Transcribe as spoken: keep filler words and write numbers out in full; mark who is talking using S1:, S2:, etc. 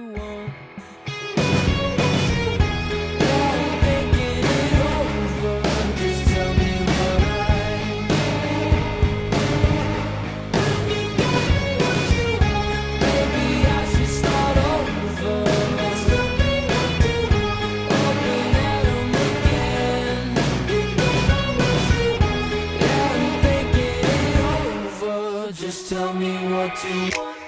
S1: want. Yeah, I'm thinking it over. Just tell me what I maybe I should start over. There's nothing left to open at 'em again. Yeah, I'm thinking it over. Just tell me what you want.